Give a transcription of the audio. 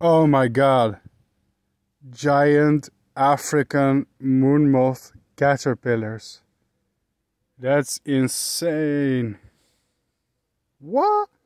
Oh my god. Giant African moon moth caterpillars. That's insane. What?